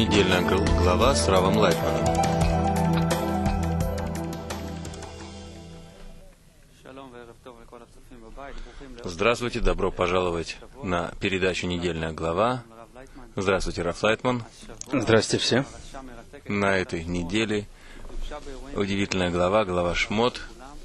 Недельная глава с Равом Лайтманом. Здравствуйте, добро пожаловать на передачу «Недельная глава». Здравствуйте, Рав Лайтман. Здравствуйте все. На этой неделе удивительная глава, глава Шмот.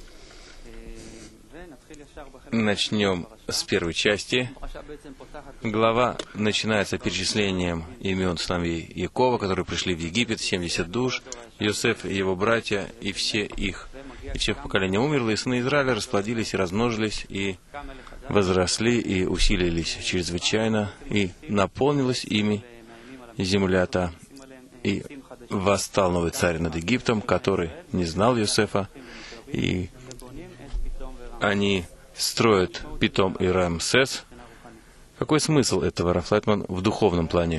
Начнем с первой части. Глава начинается перечислением имен сыновей Якова, которые пришли в Египет, 70 душ, Йосеф и его братья, и все их поколения умерло, и сыны Израиля расплодились и размножились, и возросли, и усилились чрезвычайно, и наполнилась ими земля та. И восстал новый царь над Египтом, который не знал Йосефа, и они строят Питом и Рамсес. Какой смысл этого, Рав Лайтман, в духовном плане?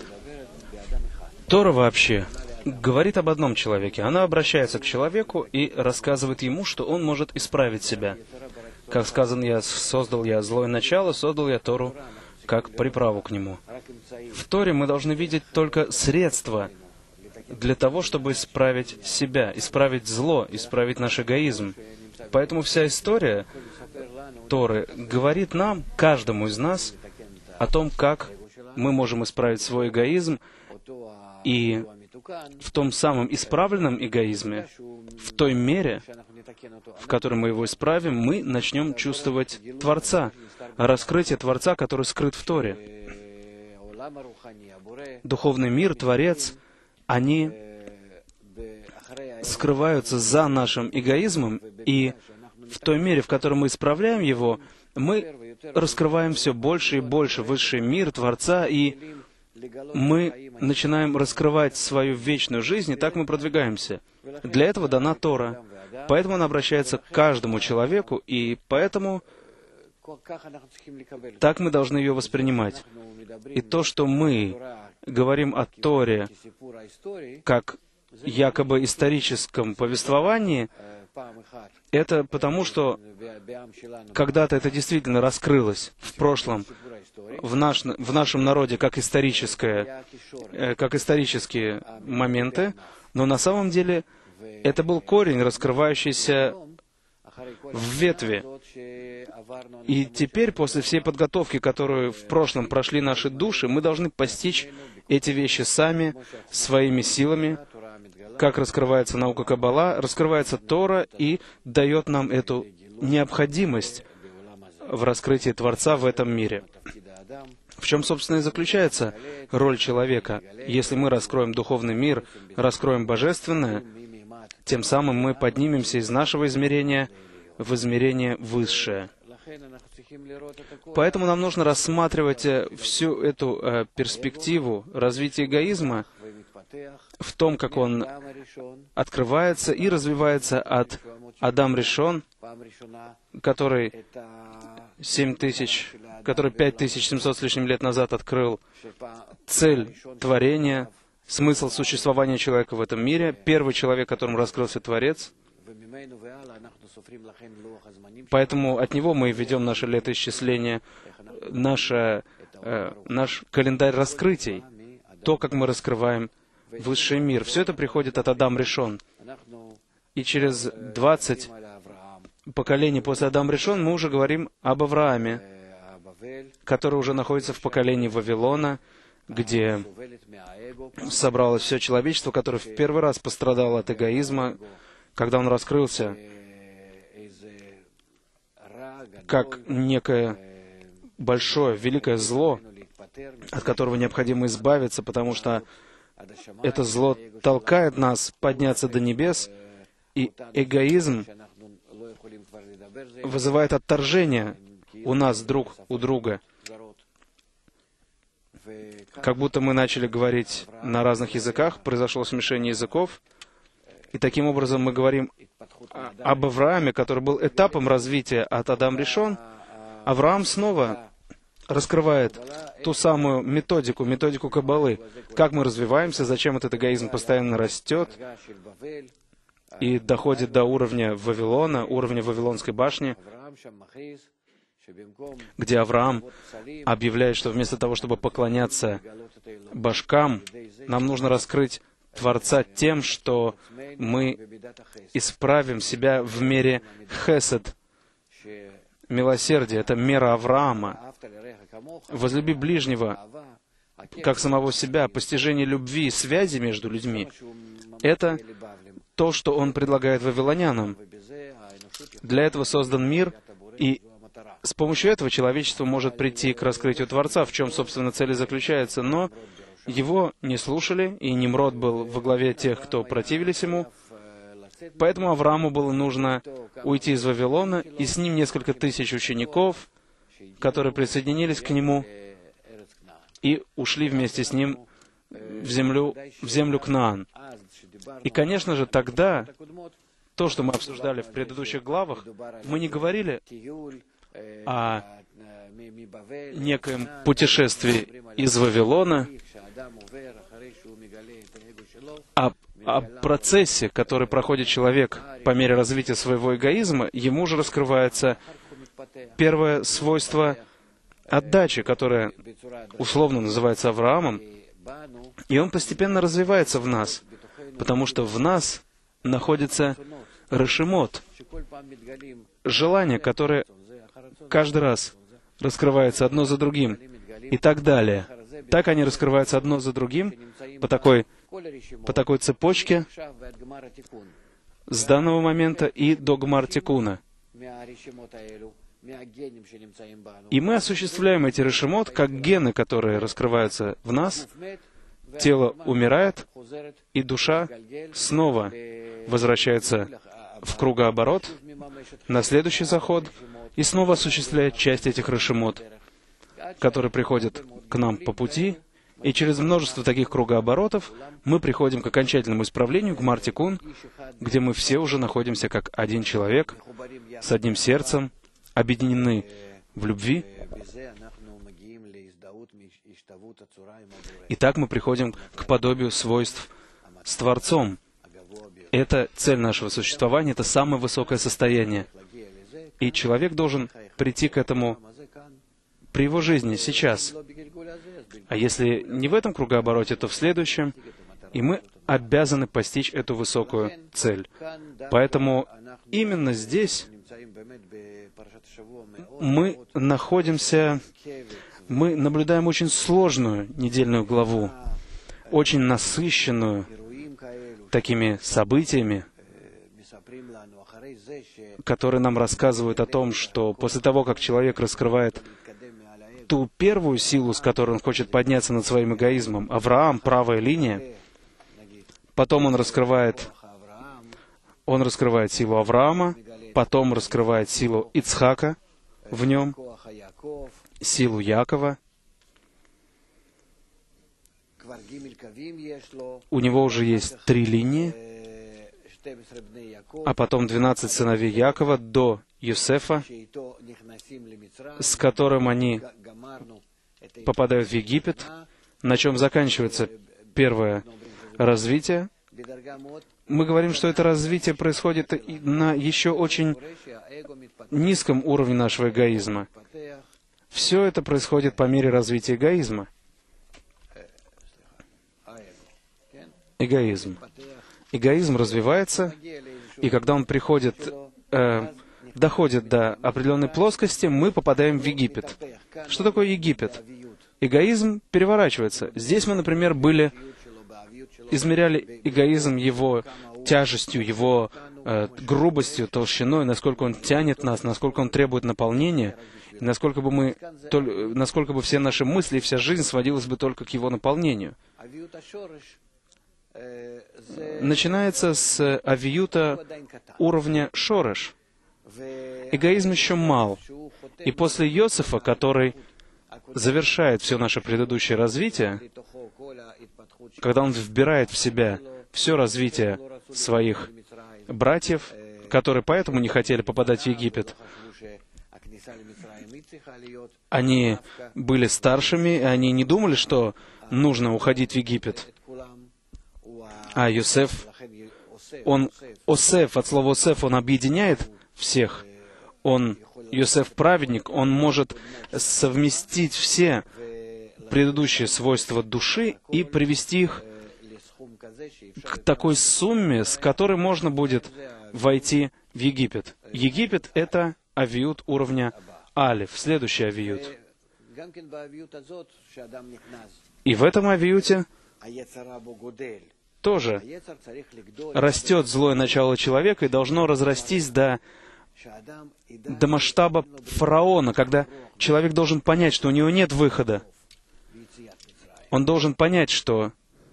Тора вообще говорит об одном человеке. Она обращается к человеку и рассказывает ему, что он может исправить себя. Как сказано, создал я злое начало, создал я Тору как приправу к нему. В Торе мы должны видеть только средства для того, чтобы исправить себя, исправить зло, исправить наш эгоизм. Поэтому вся история Торы говорит нам, каждому из нас, о том, как мы можем исправить свой эгоизм, и в том самом исправленном эгоизме, в той мере, в которой мы его исправим, мы начнем чувствовать Творца, раскрытие Творца, который скрыт в Торе. Духовный мир, Творец, они скрываются за нашим эгоизмом, и в той мере, в которой мы исправляем его, мы раскрываем все больше и больше высший мир Творца, и мы начинаем раскрывать свою вечную жизнь, и так мы продвигаемся. Для этого дана Тора. Поэтому она обращается к каждому человеку, и поэтому так мы должны ее воспринимать. И то, что мы говорим о Торе как якобы историческом повествовании, это потому, что когда-то это действительно раскрылось в прошлом, в нашем народе, как исторические моменты, но на самом деле это был корень, раскрывающийся в ветви. И теперь, после всей подготовки, которую в прошлом прошли наши души, мы должны постичь эти вещи сами, своими силами, как раскрывается наука Каббала, раскрывается Тора и дает нам эту необходимость в раскрытии Творца в этом мире. В чем, собственно, и заключается роль человека. Если мы раскроем духовный мир, раскроем божественное, тем самым мы поднимемся из нашего измерения в измерение высшее. Поэтому нам нужно рассматривать всю эту перспективу развития эгоизма в том, как он открывается и развивается от Адам Ришон, который 5700 с лишним лет назад открыл цель творения, смысл существования человека в этом мире, первый человек, которому раскрылся Творец. Поэтому от него мы ведем наше летоисчисление, наш календарь раскрытий, то, как мы раскрываем высший мир. Все это приходит от Адам Ришон. И через 20 поколений после Адам Ришон мы уже говорим об Аврааме, который уже находится в поколении Вавилона, где собралось все человечество, которое в первый раз пострадало от эгоизма, когда он раскрылся как некое большое, великое зло, от которого необходимо избавиться, потому что это зло толкает нас подняться до небес, и эгоизм вызывает отторжение у нас друг у друга. Как будто мы начали говорить на разных языках, произошло смешение языков, и таким образом мы говорим об Аврааме, который был этапом развития от Адам Ришон. Авраам снова раскрывает ту самую методику Каббалы, как мы развиваемся, зачем этот эгоизм постоянно растет и доходит до уровня Вавилона, уровня Вавилонской башни. где Авраам объявляет, что вместо того, чтобы поклоняться божкам, нам нужно раскрыть Творца тем, что мы исправим себя в мере хесед, милосердия. Это мера Авраама. Возлюби ближнего, как самого себя, постижение любви, связи между людьми. Это то, что он предлагает вавилонянам. Для этого создан мир, и с помощью этого человечество может прийти к раскрытию Творца, в чем, собственно, цель и заключается. Но его не слушали, и Нимрод был во главе тех, кто противились ему. Поэтому Аврааму было нужно уйти из Вавилона, и с ним несколько тысяч учеников, которые присоединились к нему и ушли вместе с ним в землю Кнаан. И, конечно же, тогда то, что мы обсуждали в предыдущих главах, мы не говорили о некоем путешествии из Вавилона, о процессе, который проходит человек по мере развития своего эгоизма. Ему же раскрывается первое свойство отдачи, которое условно называется Авраамом, и он постепенно развивается в нас, потому что в нас находится решемот, желание, которое каждый раз раскрывается одно за другим, и так далее. Так они раскрываются одно за другим по такой цепочке с данного момента и до Гмар-Тикуна. И мы осуществляем эти решемот как гены, которые раскрываются в нас. Тело умирает, и душа снова возвращается в кругооборот, на следующий заход, и снова осуществляет часть этих решемот, которые приходят к нам по пути, и через множество таких кругооборотов мы приходим к окончательному исправлению, к Гмар-Тикун, где мы все уже находимся как один человек, с одним сердцем, объединены в любви. И так мы приходим к подобию свойств с Творцом. Это цель нашего существования, это самое высокое состояние. И человек должен прийти к этому при его жизни, сейчас. А если не в этом кругообороте, то в следующем. И мы обязаны постичь эту высокую цель. Поэтому именно здесь мы наблюдаем очень сложную недельную главу, очень насыщенную такими событиями, которые нам рассказывают о том, что после того, как человек раскрывает ту первую силу, с которой он хочет подняться над своим эгоизмом, Авраам, правая линия, потом он раскрывает силу Авраама, потом раскрывает силу Ицхака в нем, силу Якова. У него уже есть 3 линии, а потом 12 сыновей Якова до Йосефа, с которым они попадают в Египет, на чем заканчивается первое развитие. Мы говорим, что это развитие происходит на еще очень низком уровне нашего эгоизма. Все это происходит по мере развития эгоизма. Эгоизм. Эгоизм развивается, и когда он доходит до определенной плоскости, мы попадаем в Египет. Что такое Египет? Эгоизм переворачивается. Здесь мы, например, измеряли эгоизм его тяжестью, его грубостью, толщиной, насколько он тянет нас, насколько он требует наполнения, и насколько бы все наши мысли и вся жизнь сводилась бы только к его наполнению. Начинается с авиюта уровня шореш. Эгоизм еще мал. И после Йосефа, который завершает все наше предыдущее развитие, когда он вбирает в себя все развитие своих братьев, которые поэтому не хотели попадать в Египет, они были старшими, и они не думали, что нужно уходить в Египет. А Йосеф, Осеф, от слова Осеф, он объединяет всех. Йосеф праведник, он может совместить все предыдущие свойства души и привести их к такой сумме, с которой можно будет войти в Египет. Египет — это авиют уровня Алиф, следующий авиют. И в этом авиюте тоже растет злое начало человека и должно разрастись до масштаба фараона, когда человек должен понять, что у него нет выхода. Он должен понять, что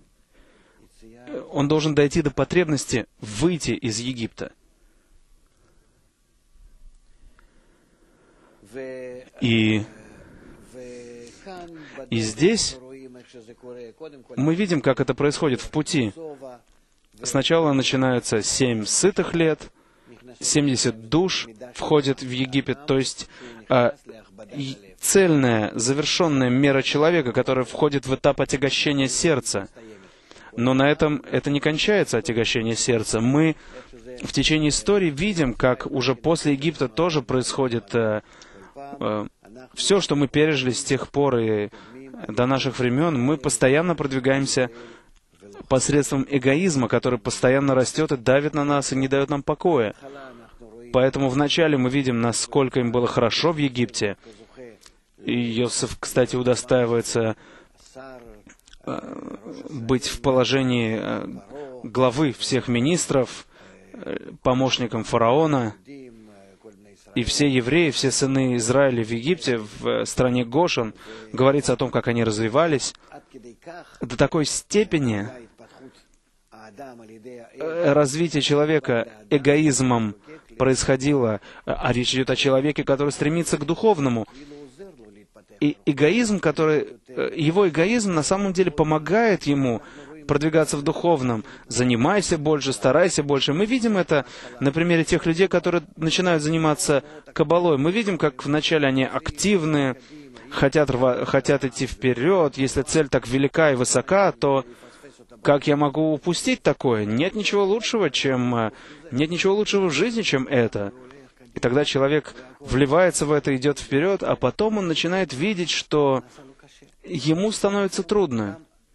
он должен дойти до потребности выйти из Египта. И здесь мы видим, как это происходит в пути. Сначала начинаются 7 сытых лет, 70 душ входят в Египет, то есть цельная, завершенная мера человека, которая входит в этап отягощения сердца. Но на этом это не кончается, отягощение сердца. Мы в течение истории видим, как уже после Египта тоже происходит все, что мы пережили с тех пор и до наших времен. Мы постоянно продвигаемся посредством эгоизма, который постоянно растет и давит на нас и не дает нам покоя. Поэтому вначале мы видим, насколько им было хорошо в Египте. И Йосеф, кстати, удостаивается быть в положении главы всех министров, помощником фараона. И все евреи, все сыны Израиля в Египте, в стране Гошен, говорится о том, как они развивались. До такой степени развитие человека эгоизмом происходило, а речь идет о человеке, который стремится к духовному. И его эгоизм на самом деле помогает ему продвигаться в духовном. Занимайся больше, старайся больше. Мы видим это на примере тех людей, которые начинают заниматься каббалой. Мы видим, как вначале они активны, хотят идти вперед. Если цель так велика и высока, то как я могу упустить такое? Нет ничего лучшего в жизни, чем это. И тогда человек вливается в это, идет вперед, а потом он начинает видеть, что ему становится трудно.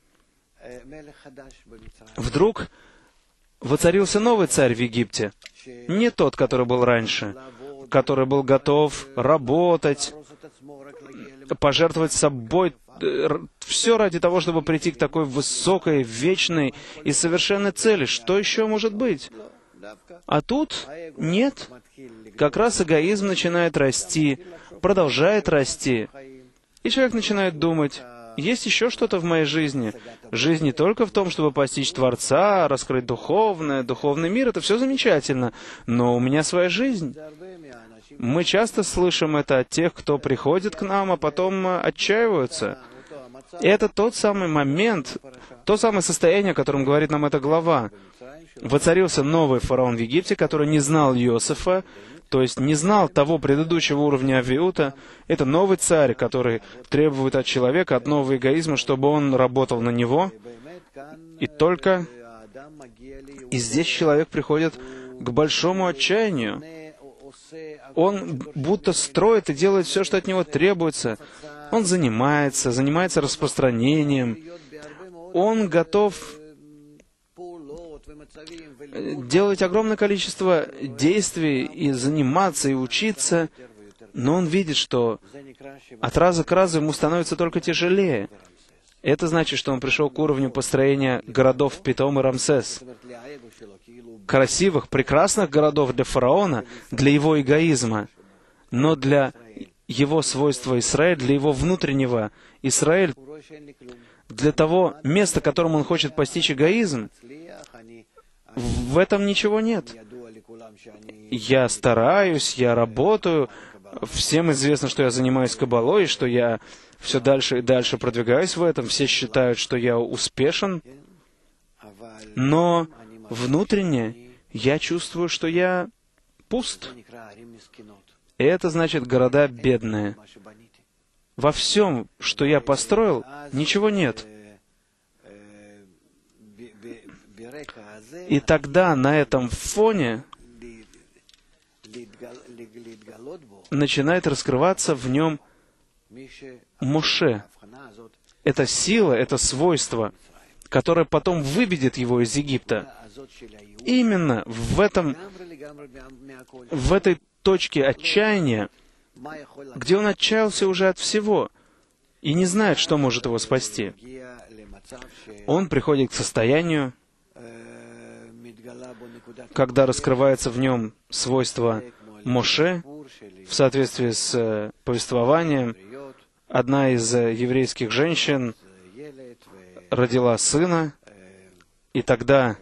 Вдруг воцарился новый царь в Египте. Не тот, который был раньше, который был готов работать, пожертвовать собой, все ради того, чтобы прийти к такой высокой, вечной и совершенной цели. Что еще может быть? А тут нет. Как раз эгоизм начинает расти, продолжает расти. И человек начинает думать, есть еще что-то в моей жизни. Жизнь не только в том, чтобы постичь Творца, раскрыть духовный мир, это все замечательно, но у меня своя жизнь. Мы часто слышим это от тех, кто приходит к нам, а потом отчаиваются. И это тот самый момент, то самое состояние, о котором говорит нам эта глава. Воцарился новый фараон в Египте, который не знал Йосефа, то есть не знал того предыдущего уровня авиута. Это новый царь, который требует от человека, от нового эгоизма, чтобы он работал на него. И здесь человек приходит к большому отчаянию. Он будто строит и делает все, что от него требуется. Он занимается распространением. Он готов делать огромное количество действий и заниматься, и учиться, но он видит, что от раза к разу ему становится только тяжелее. Это значит, что он пришел к уровню построения городов Питом и Рамсес. Красивых, прекрасных городов для фараона, для его эгоизма, но для его свойства Израиль, для его внутреннего Израиль, для того места, которым он хочет постичь эгоизм, в этом ничего нет. Я стараюсь, я работаю, всем известно, что я занимаюсь каббалой, что я все дальше и дальше продвигаюсь в этом, все считают, что я успешен, но внутренне я чувствую, что я пуст. И это значит города бедные. Во всем, что я построил, ничего нет. И тогда на этом фоне начинает раскрываться в нем Моше. Это сила, это свойство, которое потом выведет его из Египта. Именно в этой точке отчаяния, где он отчаялся уже от всего и не знает, что может его спасти, он приходит к состоянию, когда раскрывается в нем свойство Моше в соответствии с повествованием. Одна из еврейских женщин родила сына, и тогда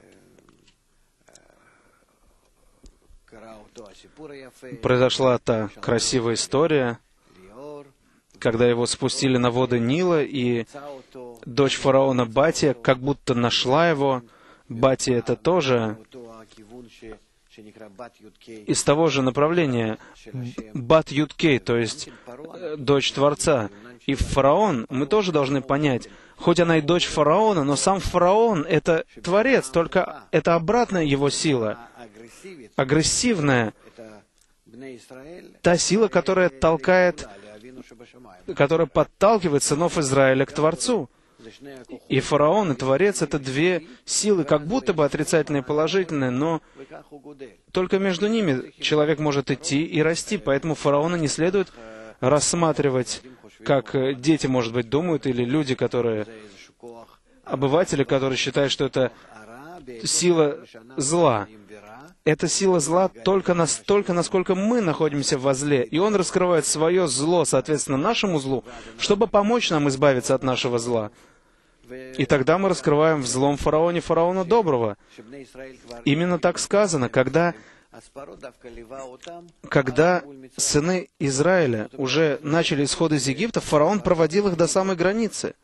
произошла та красивая история, когда его спустили на воды Нила, и дочь фараона Батия как будто нашла его. Батия — это тоже из того же направления, Бат Юткей, то есть дочь Творца. И фараон, мы тоже должны понять, хоть она и дочь фараона, но сам фараон — это Творец, только это обратная его сила, агрессивная, та сила, которая подталкивает сынов Израиля к Творцу. И фараон, и Творец — это две силы, как будто бы отрицательные и положительные, но только между ними человек может идти и расти. Поэтому фараона не следует рассматривать, как дети, может быть, думают, или люди, обыватели, которые считают, что это сила зла. Это сила зла только настолько, насколько мы находимся во зле. И он раскрывает свое зло, соответственно, нашему злу, чтобы помочь нам избавиться от нашего зла. И тогда мы раскрываем в злом фараоне фараона доброго. Именно так сказано, когда сыны Израиля уже начали исход из Египта, фараон проводил их до самой границы.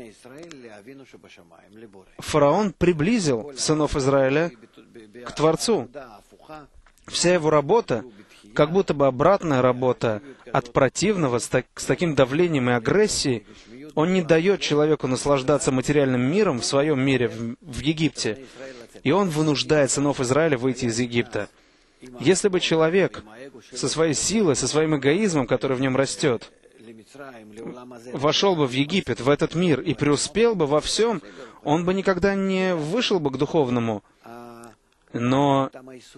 Фараон приблизил сынов Израиля к Творцу. Вся его работа, как будто бы обратная работа от противного, с таким давлением и агрессией, он не дает человеку наслаждаться материальным миром в своем мире, в Египте. И он вынуждает сынов Израиля выйти из Египта. Если бы человек со своей силой, со своим эгоизмом, который в нем растет, вошел бы в Египет, в этот мир, и преуспел бы во всем, он бы никогда не вышел бы к духовному. Но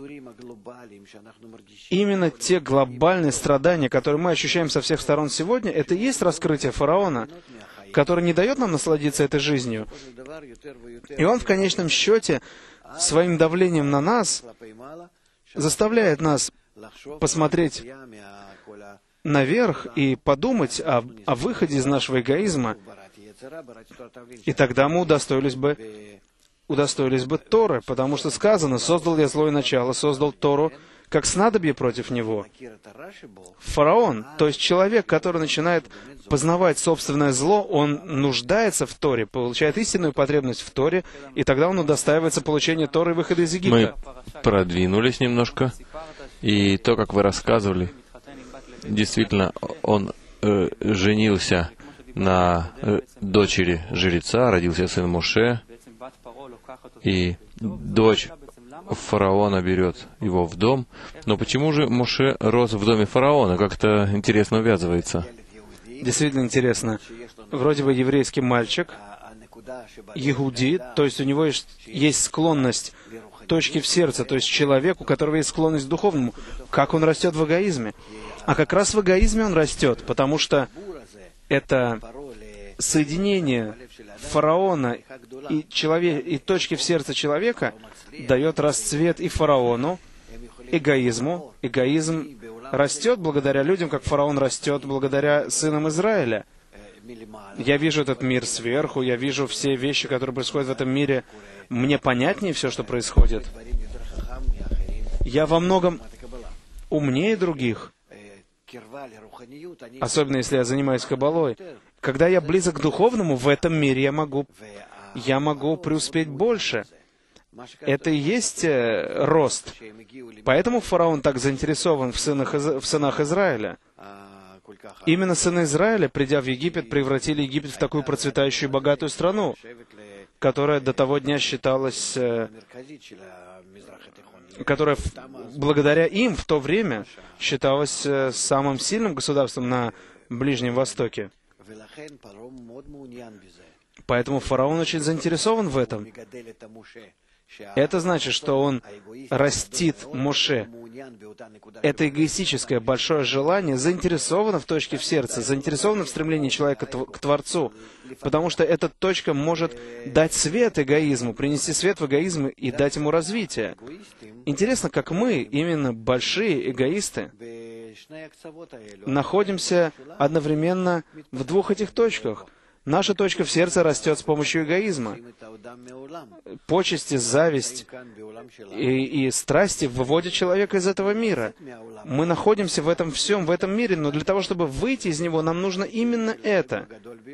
именно те глобальные страдания, которые мы ощущаем со всех сторон сегодня, это и есть раскрытие фараона, который не дает нам насладиться этой жизнью. И он в конечном счете своим давлением на нас заставляет нас посмотреть наверх и подумать о выходе из нашего эгоизма. И тогда мы удостоились бы Торы, потому что сказано: «Создал я злое начало, создал Тору, как снадобье против него». Фараон, то есть человек, который начинает познавать собственное зло, он нуждается в Торе, получает истинную потребность в Торе, и тогда он удостаивается получения Торы и выхода из Египта. Мы продвинулись немножко, и то, как вы рассказывали, действительно, он женился на дочери жреца, родился сын Моше, и дочь фараона берет его в дом. Но почему же Моше рос в доме фараона? Как-то интересно увязывается. Действительно интересно. Вроде бы еврейский мальчик, Егуди, то есть у него есть склонность точки в сердце, то есть человек, у которого есть склонность к духовному. Как он растет в эгоизме? А как раз в эгоизме он растет, потому что это соединение фараона и точки в сердце человека дает расцвет и фараону, эгоизму. Эгоизм растет благодаря людям, как фараон растет благодаря сынам Израиля. Я вижу этот мир сверху, я вижу все вещи, которые происходят в этом мире. Мне понятнее все, что происходит. Я во многом умнее других, особенно если я занимаюсь каббалой. Когда я близок к духовному, в этом мире я могу преуспеть больше. Это и есть рост. Поэтому фараон так заинтересован в сынах Израиля. Именно сыны Израиля, придя в Египет, превратили Египет в такую процветающую и богатую страну, которая до того дня считалась которое благодаря им в то время считалось самым сильным государством на Ближнем Востоке. Поэтому фараон очень заинтересован в этом. Это значит, что он растит Моше. Это эгоистическое большое желание заинтересовано в точке в сердце, заинтересовано в стремлении человека к Творцу, потому что эта точка может дать свет эгоизму, принести свет в эгоизм и дать ему развитие. Интересно, как мы, именно большие эгоисты, находимся одновременно в двух этих точках. Наша точка в сердце растет с помощью эгоизма. Почести, зависть и страсти выводят человека из этого мира. Мы находимся в этом всем, в этом мире, но для того, чтобы выйти из него, нам нужно именно это.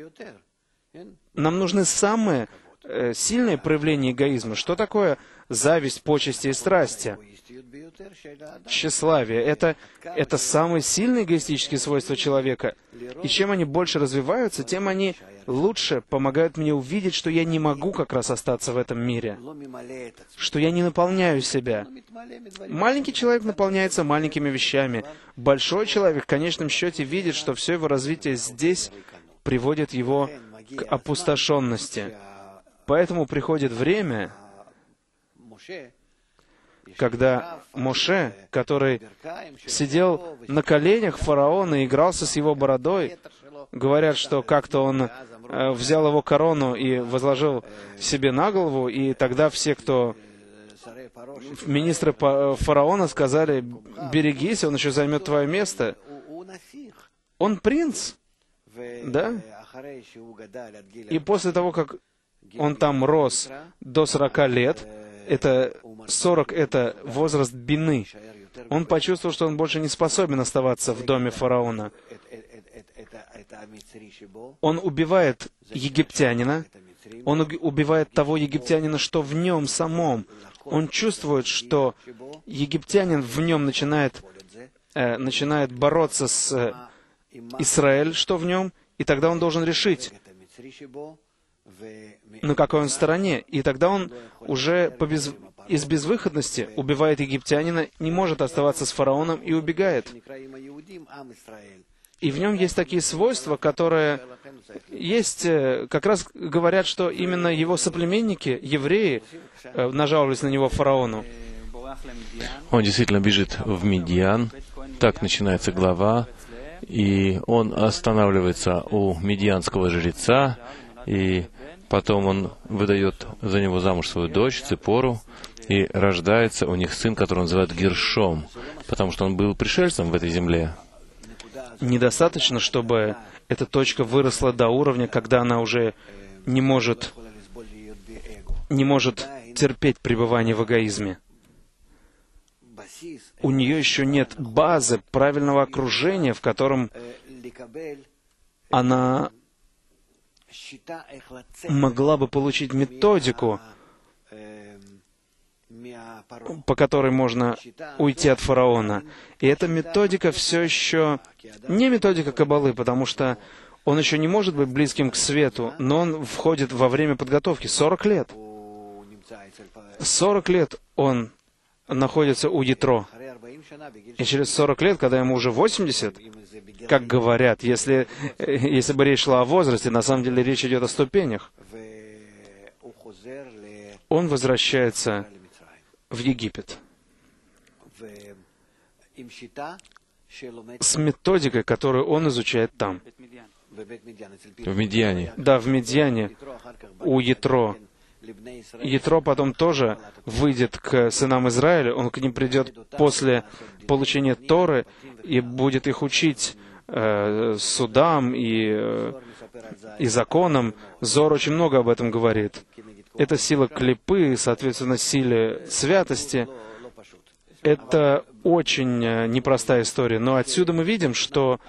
Нам нужны самые сильные проявления эгоизма. Что такое зависть, почести и страсти? Тщеславие — это самые сильные эгоистические свойства человека. И чем они больше развиваются, тем они лучше помогают мне увидеть, что я не могу как раз остаться в этом мире, что я не наполняю себя. Маленький человек наполняется маленькими вещами. Большой человек в конечном счете видит, что все его развитие здесь приводит его к опустошенности. Поэтому приходит время, когда Моше, который сидел на коленях фараона и игрался с его бородой, говорят, что как-то он взял его корону и возложил себе на голову, и тогда все, кто министры фараона, сказали: «Берегись, он еще займет твое место». Он принц, да? И после того, как он там рос до 40 лет, 40 — это возраст бины. Он почувствовал, что он больше не способен оставаться в доме фараона. Он убивает египтянина, он убивает того египтянина, что в нем самом. Он чувствует, что египтянин в нем начинает бороться с Израиль, что в нем, и тогда он должен решить, на какой он стороне. И тогда он уже из безвыходности убивает египтянина, не может оставаться с фараоном и убегает. И в нем есть такие свойства, которые есть, как раз говорят, что именно его соплеменники, евреи, нажаловались на него фараону. Он действительно бежит в Мидьян, так начинается глава, и он останавливается у мидьянского жреца, и потом он выдает за него замуж свою дочь, Ципору, и рождается у них сын, которого называют Гершом, потому что он был пришельцем в этой земле. Недостаточно, чтобы эта точка выросла до уровня, когда она уже не может терпеть пребывание в эгоизме. У нее еще нет базы, правильного окружения, в котором она могла бы получить методику, по которой можно уйти от фараона. И эта методика все еще не методика Каббалы, потому что он еще не может быть близким к свету, но он входит во время подготовки. 40 лет. 40 лет он находится у Ятро. И через 40 лет, когда ему уже 80, как говорят, если бы речь шла о возрасте, на самом деле речь идет о ступенях, он возвращается в Египет с методикой, которую он изучает там. В Мидьяне. Да, в Мидьяне, у Ятро. Ятро потом тоже выйдет к сынам Израиля, он к ним придет после получения Торы и будет их учить судам и законам. Зор очень много об этом говорит. Это сила клипы, соответственно, силе святости. Это очень непростая история. Но отсюда мы видим, что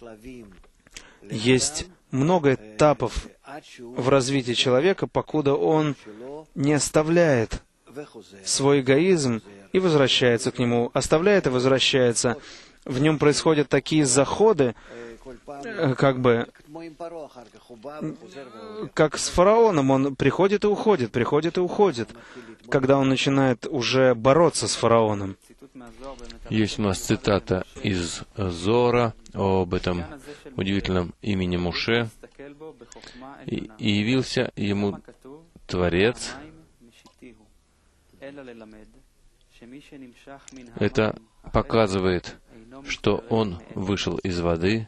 есть много этапов в развитии человека, покуда он не оставляет свой эгоизм и возвращается к нему. Оставляет и возвращается. В нем происходят такие заходы, как бы, как с фараоном, он приходит и уходит, приходит и уходит, когда он начинает уже бороться с фараоном. Есть у нас цитата из Зора об этом удивительном имени Моше. «И явился ему Творец». Это показывает, что он вышел из воды,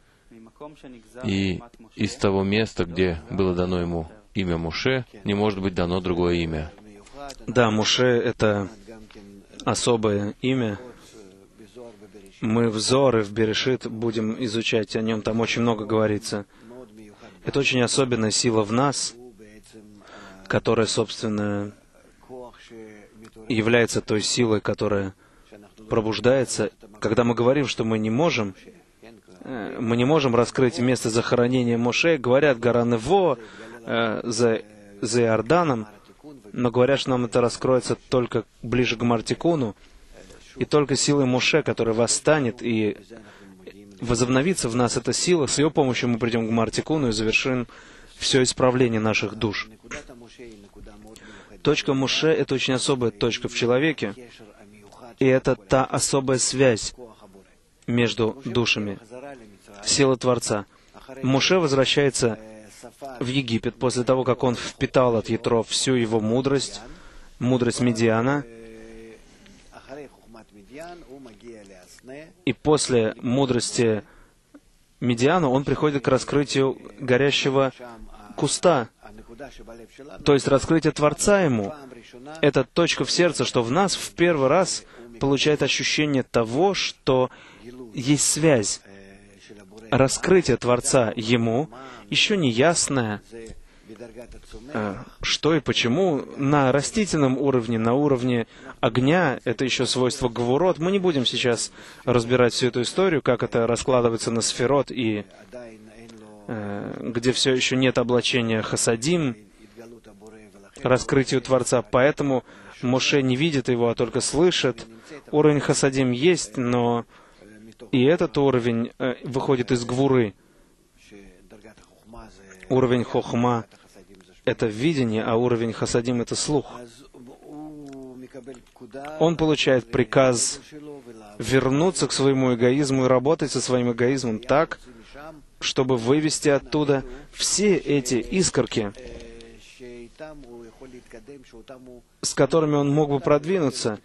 и из того места, где было дано ему имя Моше, не может быть дано другое имя. Да, Моше — это особое имя. Мы в Зор и в Берешит будем изучать о нем, там очень много говорится. Это очень особенная сила в нас, которая, собственно, является той силой, которая пробуждается. Когда мы говорим, что мы не можем раскрыть место захоронения Моше, говорят гора Нево за Иорданом, но говорят, что нам это раскроется только ближе к Мартикуну, и только силой Моше, который восстанет и возобновится в нас эта сила, с ее помощью мы придем к Мартикуну и завершим все исправление наших душ. Точка Моше — это очень особая точка в человеке, и это та особая связь между душами, сила Творца. Моше возвращается в Египет после того, как он впитал от Ятро всю его мудрость, мудрость Медиана, и после мудрости Медиана он приходит к раскрытию горящего куста, то есть раскрытие Творца ему. Это точка в сердце, что в нас в первый раз получает ощущение того, что есть связь. Раскрытие Творца ему, еще не ясное, что и почему, на растительном уровне, на уровне огня, это еще свойство гвурот. Мы не будем сейчас разбирать всю эту историю, как это раскладывается на сферот, и где все еще нет облачения хасадим, раскрытию Творца. Поэтому Моше не видит его, а только слышит. Уровень хасадим есть, но и этот уровень выходит из гвуры. Уровень хохма — это видение, а уровень хасадим — это слух. Он получает приказ вернуться к своему эгоизму и работать со своим эгоизмом так, чтобы вывести оттуда все эти искорки, с которыми он мог бы продвинуться,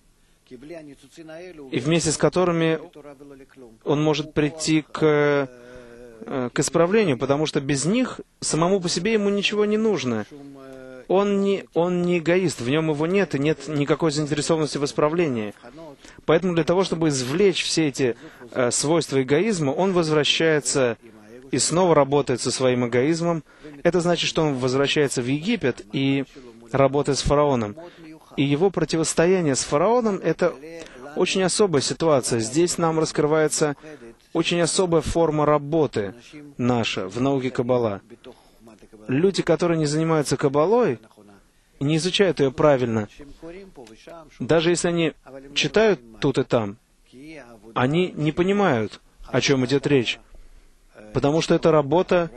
и вместе с которыми он может прийти к исправлению, потому что без них самому по себе ему ничего не нужно. Он не эгоист, в нем его нет, и нет никакой заинтересованности в исправлении. Поэтому для того, чтобы извлечь все эти свойства эгоизма, он возвращается и снова работает со своим эгоизмом. Это значит, что он возвращается в Египет и работает с фараоном. И его противостояние с фараоном — это очень особая ситуация. Здесь нам раскрывается очень особая форма работы наша в науке Каббала. Люди, которые не занимаются Каббалой, не изучают ее правильно, даже если они читают тут и там, они не понимают, о чем идет речь. Потому что это работа,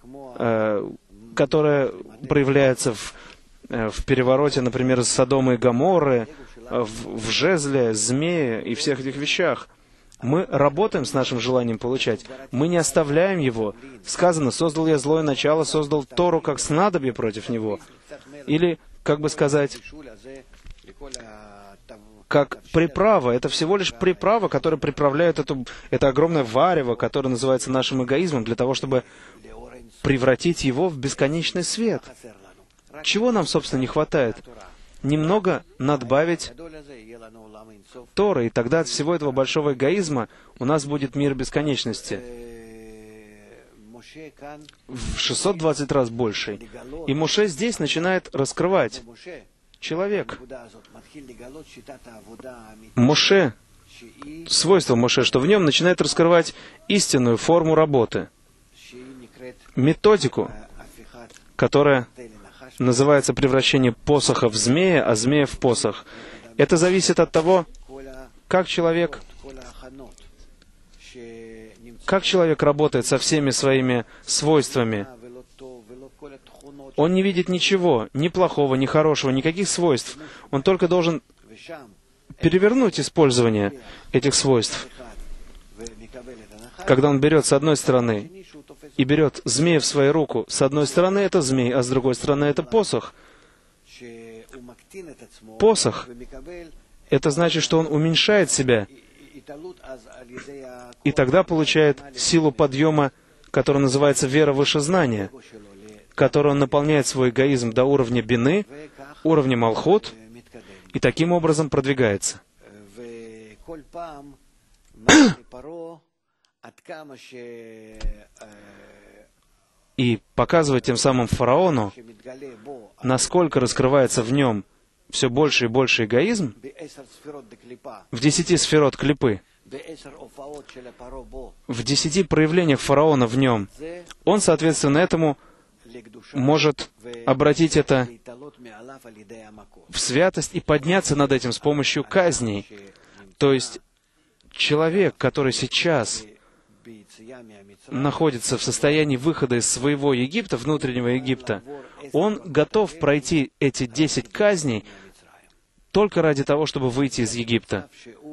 которая проявляется в перевороте, например, Содома и Гоморры, в жезле, змее и всех этих вещах. Мы работаем с нашим желанием получать. Мы не оставляем его. Сказано: «Создал я злое начало, создал Тору как снадобье против него». Или, как бы сказать, как приправа. Это всего лишь приправа, которая приправляет это огромное варево, которое называется нашим эгоизмом, для того, чтобы превратить его в бесконечный свет. Чего нам, собственно, не хватает? Немного надбавить Торы, и тогда от всего этого большого эгоизма у нас будет мир бесконечности в 620 раз больше. И Моше здесь начинает раскрывать человек. Моше, свойство Моше, что в нем начинает раскрывать истинную форму работы, методику, которая называется превращение посоха в змея, а змея в посох. Это зависит от того, как человек как человек работает со всеми своими свойствами. Он не видит ничего, ни плохого, ни хорошего, никаких свойств. Он только должен перевернуть использование этих свойств. Когда он берет с одной стороны и берет змея в свою руку, с одной стороны это змей, а с другой стороны это посох. Посох — это значит, что он уменьшает себя, и тогда получает силу подъема, которая называется вера выше знания, которой он наполняет свой эгоизм до уровня бины, уровня малхут, и таким образом продвигается. И показывает тем самым фараону, насколько раскрывается в нем все больше и больше эгоизм, в 10 сферот клипы, в 10 проявлениях фараона в нем, он, соответственно, этому может обратить это в святость и подняться над этим с помощью казней. То есть человек, который сейчас находится в состоянии выхода из своего Египта, внутреннего Египта, он готов пройти эти 10 казней только ради того, чтобы выйти из Египта.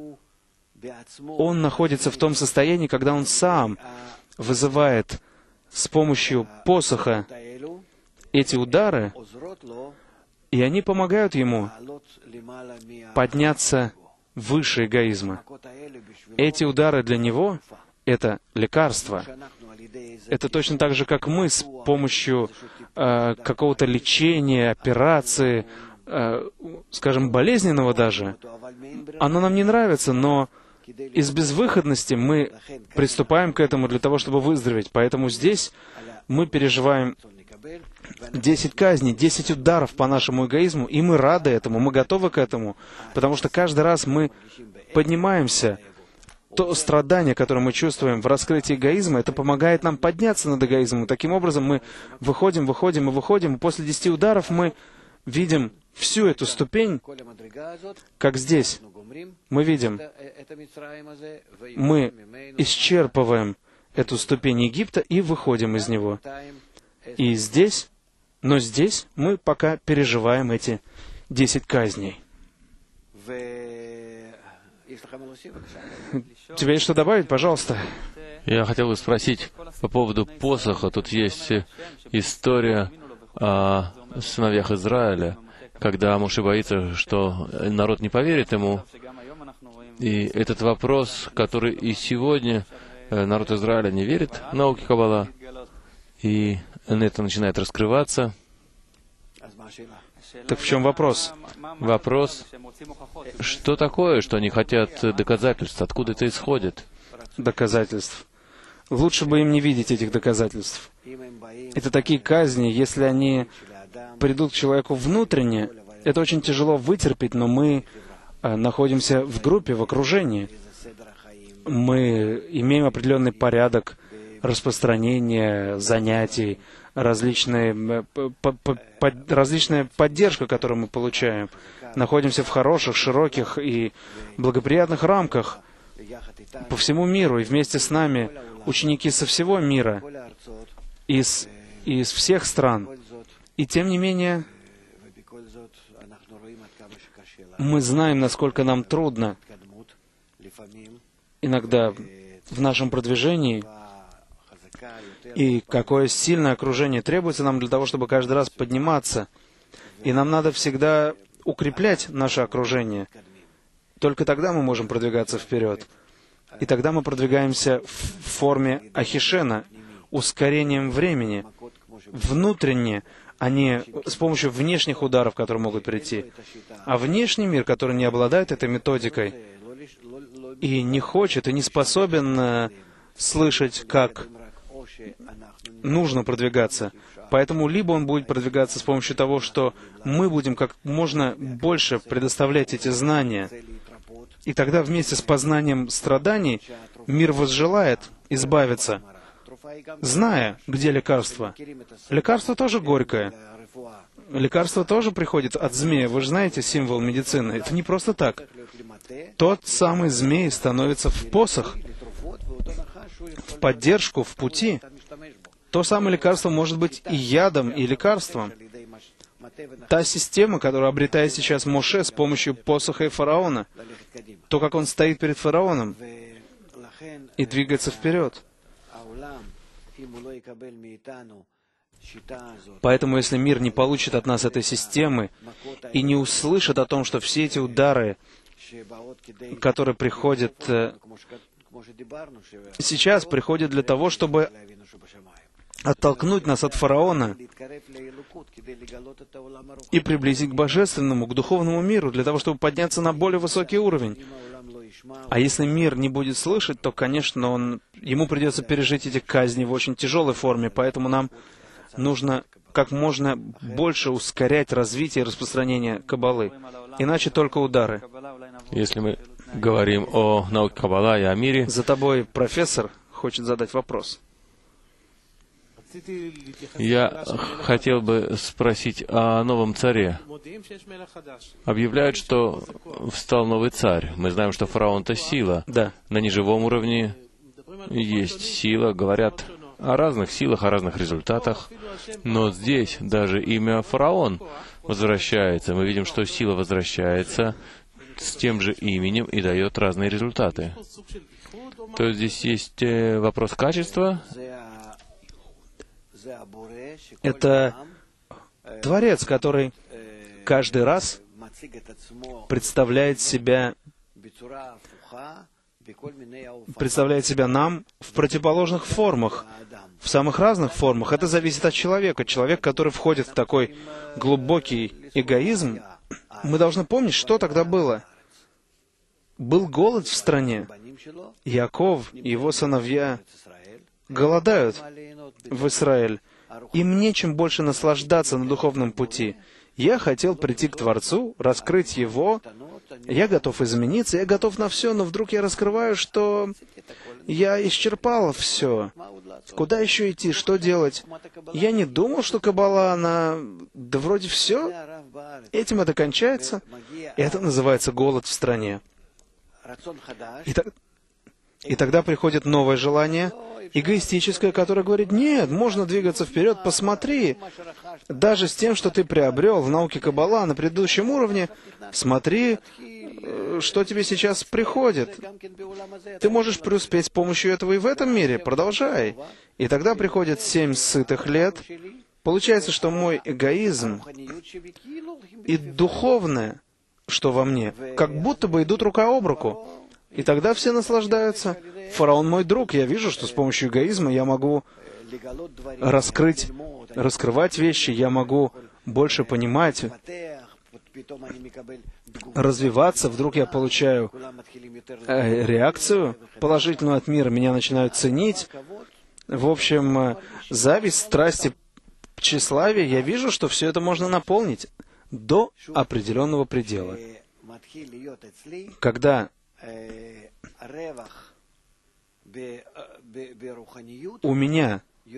Он находится в том состоянии, когда он сам вызывает с помощью посоха эти удары, и они помогают ему подняться выше эгоизма. Эти удары для него — это лекарство. Это точно так же, как мы с помощью какого-то лечения, операции, скажем, болезненного даже. Оно нам не нравится, но из безвыходности мы приступаем к этому для того, чтобы выздороветь. Поэтому здесь мы переживаем 10 казней, 10 ударов по нашему эгоизму, и мы рады этому, мы готовы к этому, потому что каждый раз мы поднимаемся. То страдание, которое мы чувствуем в раскрытии эгоизма, это помогает нам подняться над эгоизмом. Таким образом, мы выходим, и после 10 ударов мы видим всю эту ступень, как здесь. Мы видим, мы исчерпываем эту ступень Египта и выходим из него. И здесь, но здесь мы пока переживаем эти 10 казней. Тебе есть что добавить, пожалуйста? Я хотел бы спросить по поводу посоха. Тут есть история о сыновьях Израиля, когда Моше боится, что народ не поверит ему. И этот вопрос, который и сегодня народ Израиля не верит в науке Каббала, и это начинает раскрываться. Так в чем вопрос? Вопрос, что такое, что они хотят доказательств, откуда это исходит? Доказательств. Лучше бы им не видеть этих доказательств. Это такие казни, если они придут к человеку внутренне, это очень тяжело вытерпеть, но мы находимся в группе, в окружении. Мы имеем определенный порядок распространения занятий, различная поддержка, которую мы получаем. Находимся в хороших, широких и благоприятных рамках по всему миру, и вместе с нами ученики со всего мира, из всех стран. И тем не менее, мы знаем, насколько нам трудно иногда в нашем продвижении, и какое сильное окружение требуется нам для того, чтобы каждый раз подниматься. И нам надо всегда укреплять наше окружение. Только тогда мы можем продвигаться вперед. И тогда мы продвигаемся в форме ахишена, ускорением времени, внутренне, а не с помощью внешних ударов, которые могут прийти. А внешний мир, который не обладает этой методикой, и не хочет, и не способен слышать, как нужно продвигаться. Поэтому либо он будет продвигаться с помощью того, что мы будем как можно больше предоставлять эти знания, и тогда вместе с познанием страданий мир возжелает избавиться, зная, где лекарство. Лекарство тоже горькое. Лекарство тоже приходит от змея. Вы же знаете символ медицины. Это не просто так. Тот самый змей становится в посох. в поддержку, в пути, то самое лекарство может быть и ядом, и лекарством. Та система, которую обретает сейчас Моше с помощью посоха и фараона, то, как он стоит перед фараоном и двигается вперед. Поэтому, если мир не получит от нас этой системы и не услышит о том, что все эти удары, которые приходят сейчас, приходят для того, чтобы оттолкнуть нас от фараона и приблизить к божественному, к духовному миру, для того, чтобы подняться на более высокий уровень. А если мир не будет слышать, то, конечно, ему придется пережить эти казни в очень тяжелой форме, поэтому нам нужно как можно больше ускорять развитие и распространение Каббалы. Иначе только удары. Если мы говорим о науке Каббала и о мире... За тобой профессор хочет задать вопрос. Я хотел бы спросить о новом царе. Объявляют, что встал новый царь. Мы знаем, что фараон — это сила. Да. На неживом уровне есть сила. Говорят о разных силах, о разных результатах. Но здесь даже имя фараон возвращается. Мы видим, что сила возвращается с тем же именем и дает разные результаты. То есть здесь есть вопрос качества. Это Творец, который каждый раз представляет себя нам в противоположных формах, в самых разных формах. Это зависит от человека. Человек, который входит в такой глубокий эгоизм, мы должны помнить, что тогда было. Был голод в стране. Яков и его сыновья голодают в Израиль. Им нечем больше наслаждаться на духовном пути. Я хотел прийти к Творцу, раскрыть Его. Я готов измениться, я готов на все, но вдруг я раскрываю, что я исчерпал все. Куда еще идти, что делать? Я не думал, что Каббала, она... Да вроде все. Этим это кончается. Это называется голод в стране. И тогда приходит новое желание, эгоистическое, которое говорит: нет, можно двигаться вперед, посмотри. Даже с тем, что ты приобрел в науке Каббала на предыдущем уровне, смотри, что тебе сейчас приходит. Ты можешь преуспеть с помощью этого и в этом мире. Продолжай. И тогда приходит 7 сытых лет. Получается, что мой эгоизм и духовное, что во мне, как будто бы идут рука об руку. И тогда все наслаждаются. Фараон мой друг. Я вижу, что с помощью эгоизма я могу раскрывать вещи, я могу больше понимать, развиваться. Вдруг я получаю реакцию положительную от мира, меня начинают ценить. В общем, зависть, страсти, тщеславие. Я вижу, что все это можно наполнить до определенного предела. Когда у меня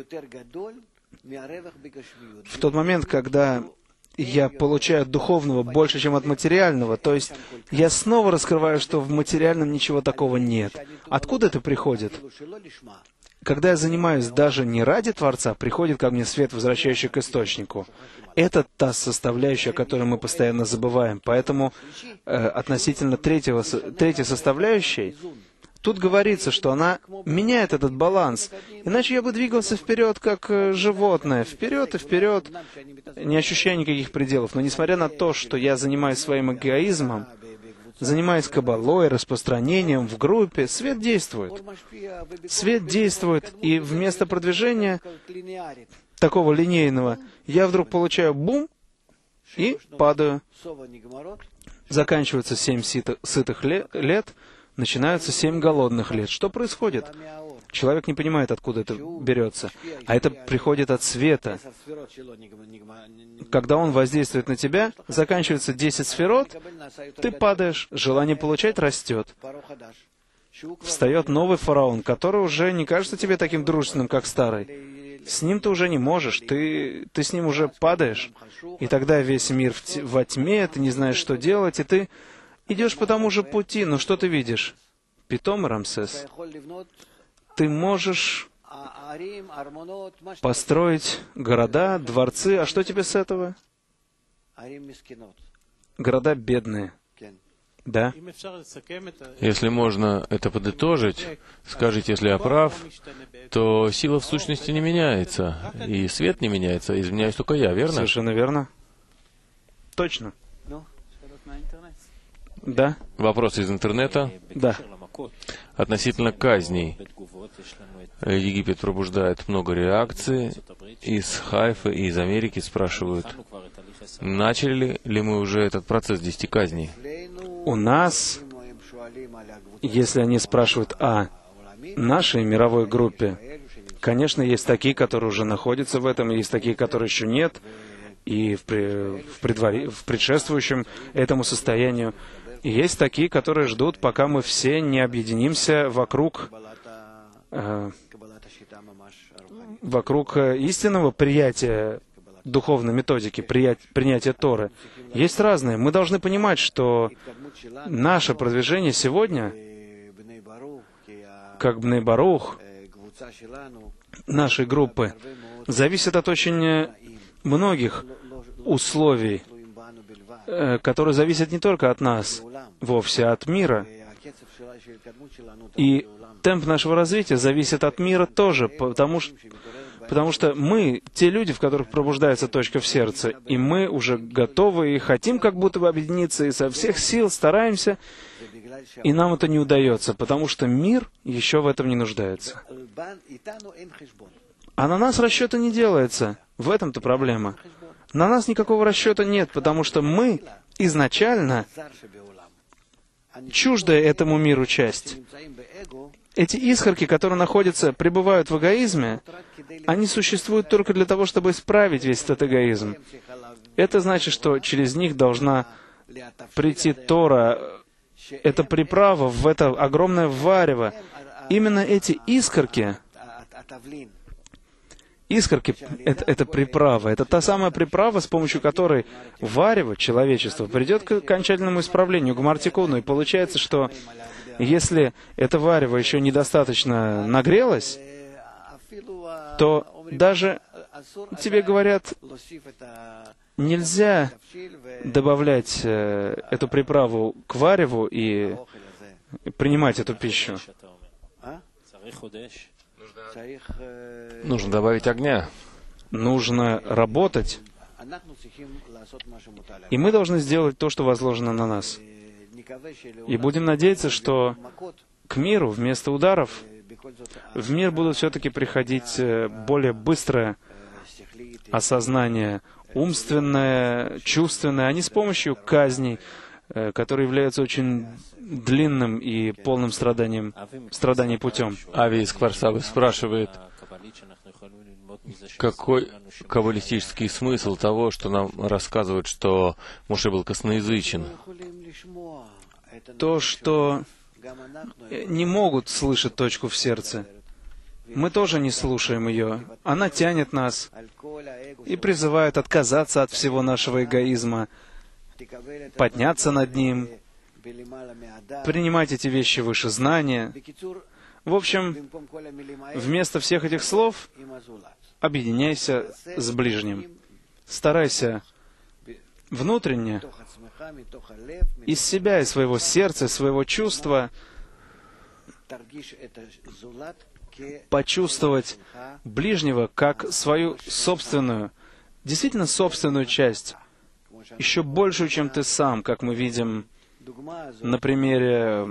в тот момент, когда я получаю от духовного больше, чем от материального, то есть я снова раскрываю, что в материальном ничего такого нет. Откуда это приходит? Когда я занимаюсь даже не ради Творца, приходит ко мне свет, возвращающий к источнику. Это та составляющая, о которой мы постоянно забываем. Поэтому относительно третьей составляющей, тут говорится, что она меняет этот баланс. Иначе я бы двигался вперед, как животное. Вперед и вперед, не ощущая никаких пределов. Но несмотря на то, что я занимаюсь своим эгоизмом, занимаясь каббалой, распространением в группе, свет действует. Свет действует, и вместо продвижения такого линейного, я вдруг получаю бум и падаю. Заканчиваются 7 сытых лет, начинаются 7 голодных лет. Что происходит? Человек не понимает, откуда это берется. А это приходит от света. Когда он воздействует на тебя, заканчивается 10 сферот, ты падаешь, желание получать растет. Встает новый фараон, который уже не кажется тебе таким дружественным, как старый. С ним ты уже не можешь, ты с ним уже падаешь. И тогда весь мир во тьме, ты не знаешь, что делать, и ты идешь по тому же пути, но что ты видишь? Питом и Рамсес. ты можешь построить города, дворцы. А что тебе с этого? Города бедные. Да. Если можно это подытожить, скажите, если я прав, то сила в сущности не меняется, и свет не меняется, изменяюсь только я, верно? Совершенно верно. Точно. Да. Вопрос из интернета. Да. Относительно казней. Египет пробуждает много реакций. Из Хайфы и из Америки спрашивают, начали ли мы уже этот процесс 10 казней? У нас, если они спрашивают о нашей мировой группе, конечно, есть такие, которые уже находятся в этом, есть такие, которые еще нет, и в предшествующем этому состоянию. И есть такие, которые ждут, пока мы все не объединимся вокруг истинного приятия духовной методики, принятия Торы. Есть разные. Мы должны понимать, что наше продвижение сегодня, как Бней Барух, нашей группы, зависит от очень многих условий, которые зависят не только от нас вовсе, а от мира. И темп нашего развития зависит от мира тоже, потому что мы те люди, в которых пробуждается точка в сердце, и мы уже готовы и хотим как будто бы объединиться, и со всех сил стараемся, и нам это не удается, потому что мир еще в этом не нуждается. А на нас расчета не делается. В этом-то проблема. На нас никакого расчета нет, потому что мы изначально чуждая этому миру часть. Эти искорки, которые пребывают в эгоизме, они существуют только для того, чтобы исправить весь этот эгоизм. Это значит, что через них должна прийти Тора, это приправа в это огромное варево. Именно эти искорки, это приправа, это та самая приправа, с помощью которой варево человечества придет к окончательному исправлению, к мартикуну. И получается, что если это варево еще недостаточно нагрелось, то даже тебе говорят, нельзя добавлять эту приправу к вареву и принимать эту пищу. Нужно добавить огня. Нужно работать. И мы должны сделать то, что возложено на нас. И будем надеяться, что к миру вместо ударов в мир будут все-таки приходить более быстрое осознание, умственное, чувственное, а не с помощью казней, которые являются очень длинным и полным страданий путем. Ави из Кварсавы спрашивает, какой каббалистический смысл того, что нам рассказывают, что Моше был косноязычен? То, что не могут слышать точку в сердце. Мы тоже не слушаем ее. Она тянет нас и призывает отказаться от всего нашего эгоизма, подняться над ним, принимать эти вещи выше знания. В общем, вместо всех этих слов объединяйся с ближним. Старайся внутренне, из себя, из своего сердца, из своего чувства, почувствовать ближнего как свою собственную, действительно собственную часть, еще большую, чем ты сам, как мы видим на примере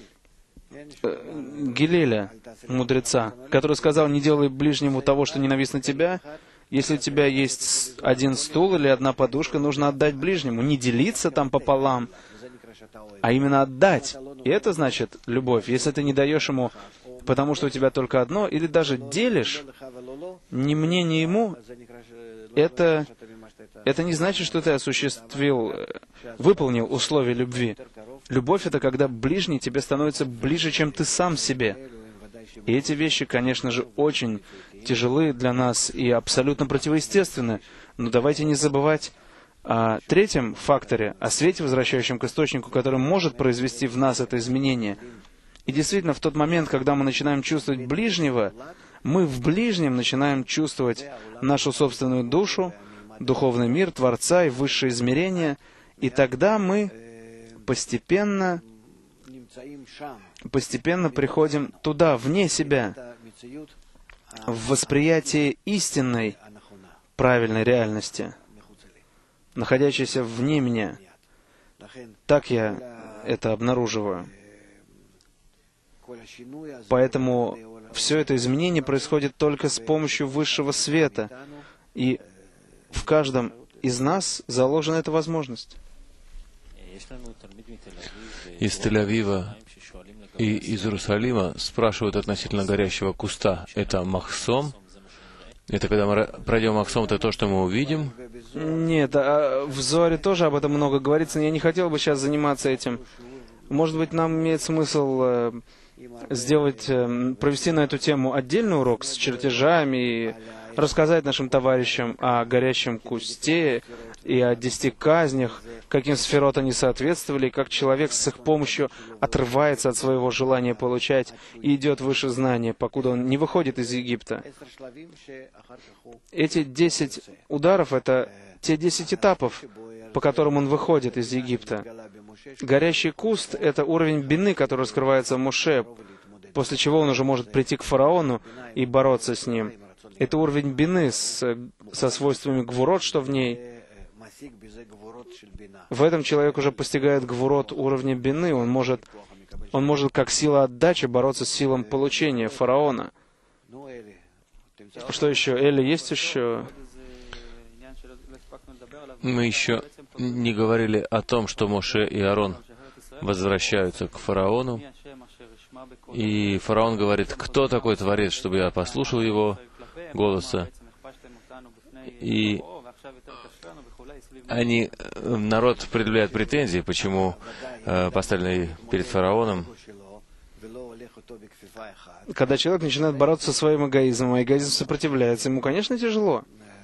Гилеля, мудреца, который сказал, не делай ближнему того, что ненавистно тебя. Если у тебя есть один стул или одна подушка, нужно отдать ближнему, не делиться там пополам, а именно отдать. И это значит любовь. Если ты не даешь ему, потому что у тебя только одно, или даже делишь, ни мне, ни ему, это не значит, что ты выполнил условия любви. Любовь — это когда ближний тебе становится ближе, чем ты сам себе. И эти вещи, конечно же, очень тяжелы для нас и абсолютно противоестественны. Но давайте не забывать о третьем факторе, о свете, возвращающем к источнику, который может произвести в нас это изменение. И действительно, в тот момент, когда мы начинаем чувствовать ближнего, мы в ближнем начинаем чувствовать нашу собственную душу, духовный мир, Творца и высшие измерения, и тогда мы постепенно приходим туда, вне себя, в восприятие истинной, правильной реальности, находящейся вне меня. Так я это обнаруживаю. Поэтому все это изменение происходит только с помощью высшего света, и в каждом из нас заложена эта возможность. Из Тель-Авива и из Иерусалима спрашивают относительно горящего куста. Это Махсом? Это когда мы пройдем Махсом, это то, что мы увидим? Нет, в Зоаре тоже об этом много говорится, но я не хотел бы сейчас заниматься этим. Может быть, нам имеет смысл провести на эту тему отдельный урок с чертежами и рассказать нашим товарищам о горящем кусте и о 10 казнях, каким сферот они соответствовали, и как человек с их помощью отрывается от своего желания получать и идет выше знания, покуда он не выходит из Египта. Эти 10 ударов — это те 10 этапов, по которым он выходит из Египта. Горящий куст — это уровень бины, который раскрывается в Моше, после чего он уже может прийти к фараону и бороться с ним. Это уровень бины со свойствами гвурот, что в ней. В этом человек уже постигает гвурот уровня бины. Он может как сила отдачи бороться с силой получения фараона. Что еще? Эли, есть еще? Мы еще не говорили о том, что Моше и Аарон возвращаются к фараону, и фараон говорит: кто такой Творец, чтобы я послушал его голоса? И народ предъявляет претензии, почему поставлены перед фараоном. Когда человек начинает бороться со своим эгоизмом, а эгоизм сопротивляется, ему, конечно, тяжело.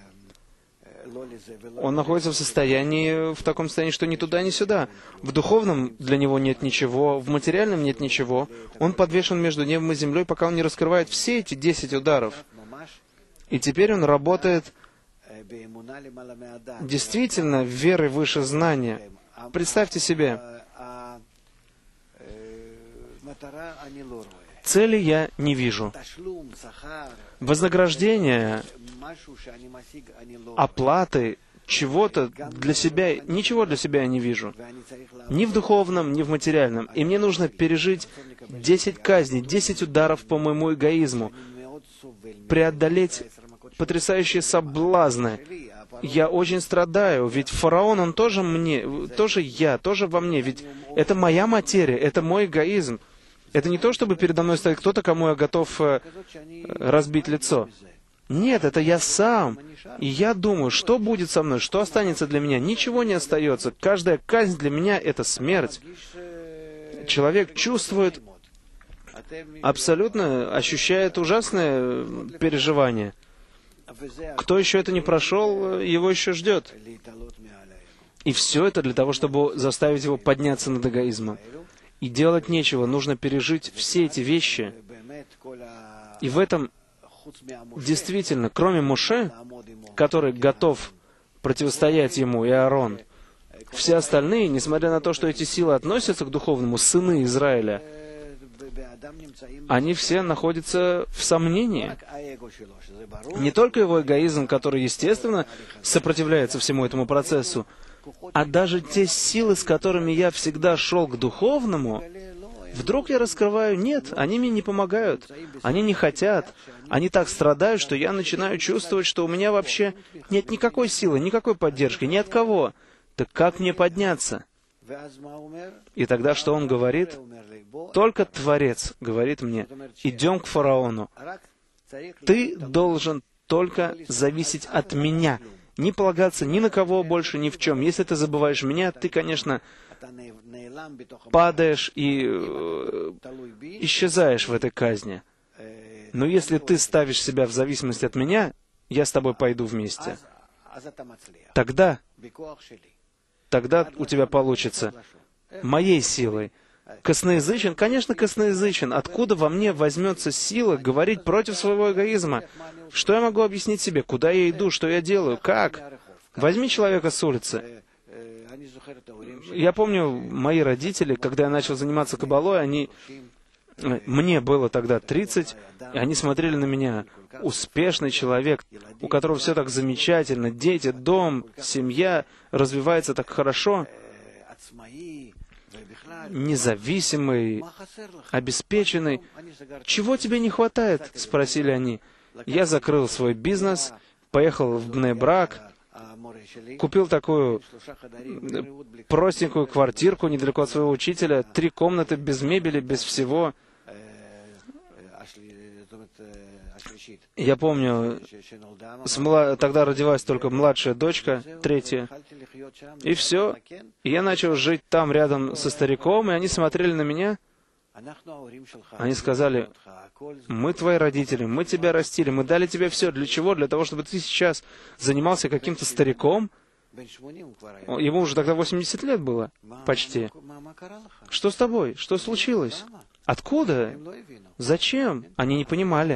Он находится в таком состоянии, что ни туда, ни сюда. В духовном для него нет ничего, в материальном нет ничего. Он подвешен между небом и землей, пока он не раскрывает все эти 10 ударов. И теперь он работает действительно верой выше знания. Представьте себе, цели я не вижу. Вознаграждение, оплаты, чего-то для себя, ничего для себя я не вижу. Ни в духовном, ни в материальном. И мне нужно пережить 10 казней, 10 ударов по моему эгоизму, преодолеть потрясающие соблазны. Я очень страдаю, ведь фараон, он тоже тоже во мне, ведь это моя материя, это мой эгоизм. Это не то, чтобы передо мной стоит кто-то, кому я готов разбить лицо. Нет, это я сам. И я думаю, что будет со мной, что останется для меня. Ничего не остается. Каждая казнь для меня — это смерть. Человек чувствует, абсолютно ощущает ужасное переживание. Кто еще это не прошел, его еще ждет. И все это для того, чтобы заставить его подняться над эгоизмом. И делать нечего, нужно пережить все эти вещи. И в этом действительно, кроме Моше, который готов противостоять ему, и Аарон, все остальные, несмотря на то, что эти силы относятся к духовному, сыны Израиля, они все находятся в сомнении. Не только его эгоизм, который, естественно, сопротивляется всему этому процессу, а даже те силы, с которыми я всегда шел к духовному, вдруг я раскрываю: нет, они мне не помогают, они не хотят, они так страдают, что я начинаю чувствовать, что у меня вообще нет никакой силы, никакой поддержки, ни от кого. Так как мне подняться? И тогда что он говорит? Только Творец говорит мне: идем к фараону. Ты должен только зависеть от меня, не полагаться ни на кого больше, ни в чем. Если ты забываешь меня, ты, конечно, падаешь и исчезаешь в этой казни. Но если ты ставишь себя в зависимости от меня, я с тобой пойду вместе. Тогда у тебя получится моей силой. Косноязычен? Конечно, косноязычен. Откуда во мне возьмется сила говорить против своего эгоизма? Что я могу объяснить себе? Куда я иду? Что я делаю? Как? Возьми человека с улицы. Я помню, мои родители, когда я начал заниматься каббалой, мне было тогда 30, и они смотрели на меня. Успешный человек, у которого все так замечательно, дети, дом, семья, развивается так хорошо, независимый, обеспеченный. «Чего тебе не хватает?» — спросили они. Я закрыл свой бизнес, поехал в Бней-Брак, купил такую простенькую квартирку недалеко от своего учителя, 3 комнаты, без мебели, без всего. Я помню, тогда родилась только младшая дочка, 3-я, и все. И я начал жить там, рядом со стариком, и они смотрели на меня. Они сказали: «Мы твои родители, мы тебя растили, мы дали тебе все. Для чего? Для того, чтобы ты сейчас занимался каким-то стариком?» Ему уже тогда 80 лет было, почти. «Что с тобой? Что случилось? Откуда? Зачем?» Они не понимали.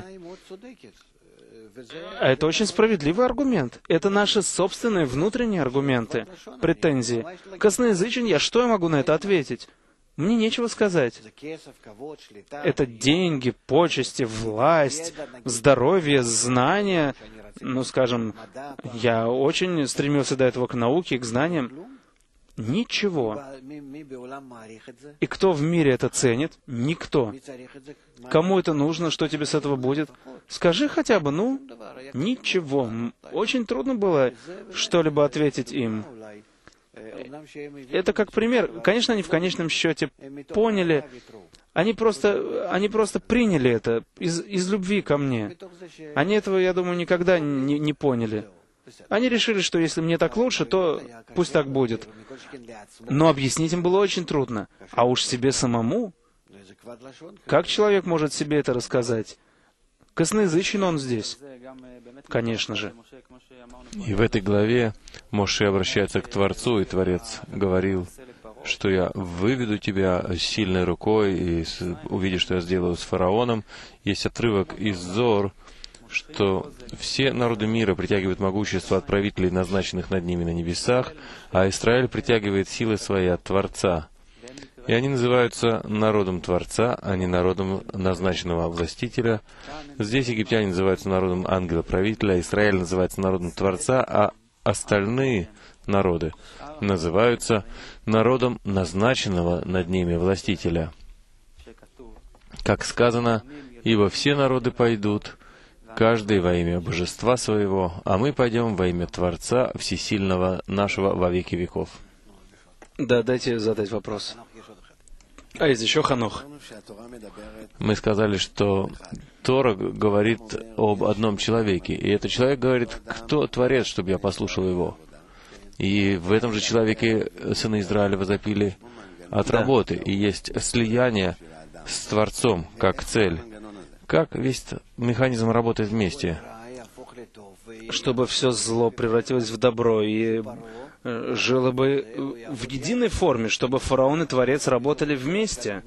А это очень справедливый аргумент. Это наши собственные внутренние аргументы, претензии. Косноязычен я, что я могу на это ответить? Мне нечего сказать. Это деньги, почести, власть, здоровье, знания. Скажем, я очень стремился до этого к науке, к знаниям. Ничего. И кто в мире это ценит? Никто. Кому это нужно? Что тебе с этого будет? Скажи хотя бы, ничего. Очень трудно было что-либо ответить им. Это как пример. Конечно, они в конечном счете поняли. Они просто приняли это из любви ко мне. Они этого, я думаю, никогда не поняли. Они решили, что если мне так лучше, то пусть так будет. Но объяснить им было очень трудно. А уж себе самому? Как человек может себе это рассказать? Косноязычен он здесь. Конечно же. И в этой главе Моше обращается к Творцу, и Творец говорил, что я выведу тебя сильной рукой, и увидишь, что я сделаю с фараоном. Есть отрывок из Зор, что все народы мира притягивают могущество от правителей, назначенных над ними на небесах, а Израиль притягивает силы свои от Творца. И они называются народом Творца, а не народом назначенного властителя. Здесь египтяне называются народом ангела-правителя, Израиль называется народом Творца, а остальные народы называются народом назначенного над ними властителя. Как сказано, «Ибо все народы пойдут, каждый во имя божества своего, а мы пойдем во имя Творца Всесильного нашего во веки веков». Да, дайте задать вопрос. А есть еще Ханох. Мы сказали, что Тора говорит об одном человеке, и этот человек говорит, кто Творец, чтобы я послушал его. И в этом же человеке сыны Израиля возопили от работы, и есть слияние с Творцом как цель. Как весь механизм работает вместе? Чтобы все зло превратилось в добро и жило бы в единой форме, чтобы фараон и Творец работали вместе.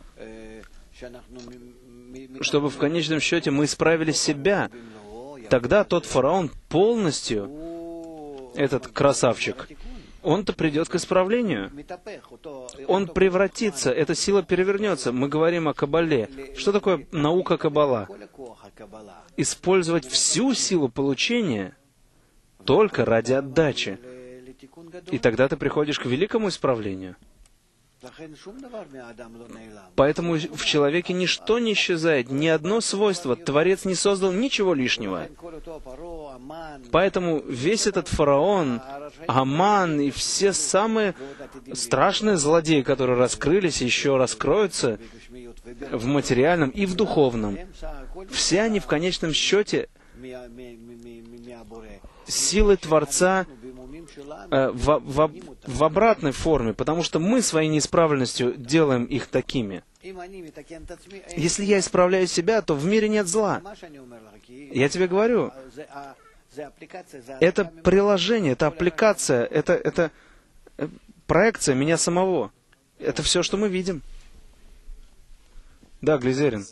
Чтобы в конечном счете мы исправили себя. Тогда тот фараон полностью, этот красавчик, он-то придет к исправлению. Он превратится, эта сила перевернется. Мы говорим о Каббале. Что такое наука Каббала? Использовать всю силу получения только ради отдачи. И тогда ты приходишь к великому исправлению. Поэтому в человеке ничто не исчезает, ни одно свойство. Творец не создал ничего лишнего. Поэтому весь этот фараон, Аман и все самые страшные злодеи, которые раскрылись и еще раскроются в материальном и в духовном, все они в конечном счете силы Творца в обратной форме, потому что мы своей неисправленностью делаем их такими. Если я исправляю себя, то в мире нет зла. Я тебе говорю, это приложение, это аппликация, это проекция меня самого. Это все, что мы видим. Да, Глизерин.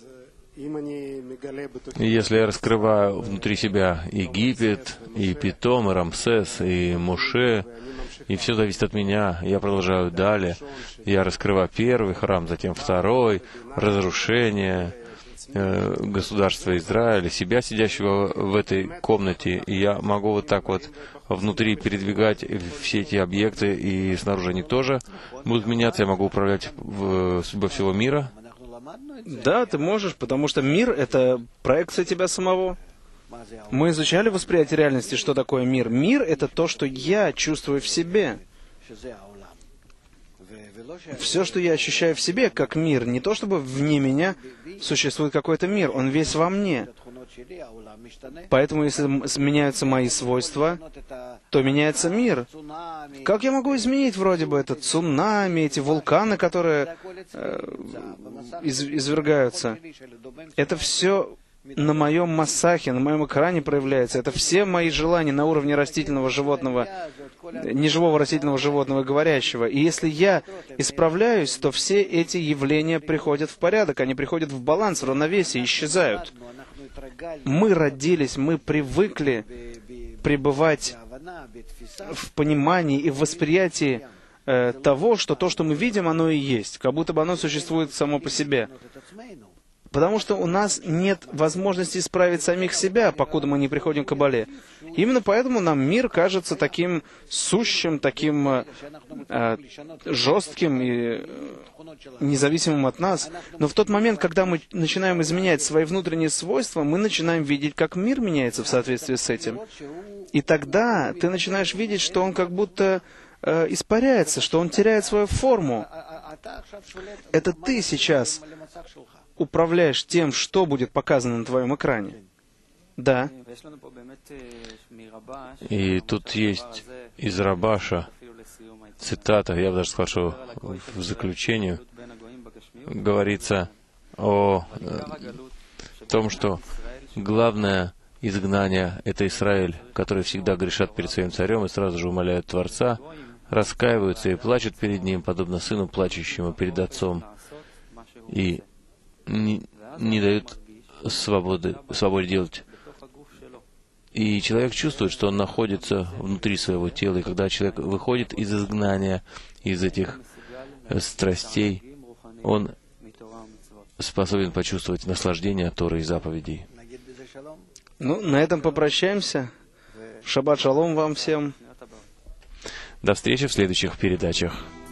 Если я раскрываю внутри себя Египет, и Питом, и Рамсес, и Моше, и все зависит от меня, я продолжаю далее, я раскрываю первый храм, затем второй, разрушение государства Израиля, себя, сидящего в этой комнате, и я могу вот так вот внутри передвигать все эти объекты, и снаружи они тоже будут меняться, я могу управлять судьбой всего мира. Да, ты можешь, потому что мир — это проекция тебя самого. Мы изучали восприятие реальности, что такое мир. Мир — это то, что я чувствую в себе. Все, что я ощущаю в себе, как мир, не то чтобы вне меня существует какой-то мир, он весь во мне. Поэтому, если меняются мои свойства, то меняется мир. Как я могу изменить вроде бы это цунами, эти вулканы, которые извергаются? Это все на моем массахе, на моем экране проявляется. Это все мои желания на уровне растительного животного, неживого растительного животного говорящего. И если я исправляюсь, то все эти явления приходят в порядок, они приходят в баланс, в равновесие, исчезают. Мы родились, мы привыкли пребывать в понимании и в восприятии того, что то, что мы видим, оно и есть, как будто бы оно существует само по себе. Потому что у нас нет возможности исправить самих себя, покуда мы не приходим к Кабале. Именно поэтому нам мир кажется таким сущим, таким жестким и независимым от нас. Но в тот момент, когда мы начинаем изменять свои внутренние свойства, мы начинаем видеть, как мир меняется в соответствии с этим. И тогда ты начинаешь видеть, что он как будто испаряется, что он теряет свою форму. Это ты сейчас управляешь тем, что будет показано на твоем экране. Да. И тут есть из Рабаша цитата, я бы даже сказал, что в заключении говорится о том, что главное изгнание — это Израиль, который всегда грешат перед своим царем и сразу же умоляют Творца, раскаиваются и плачут перед ним, подобно сыну, плачущему перед отцом, и не дают свободе делать. И человек чувствует, что он находится внутри своего тела. И когда человек выходит из изгнания, из этих страстей, он способен почувствовать наслаждение от Торы и заповедей. Ну, на этом попрощаемся. Шаббат шалом вам всем. До встречи в следующих передачах.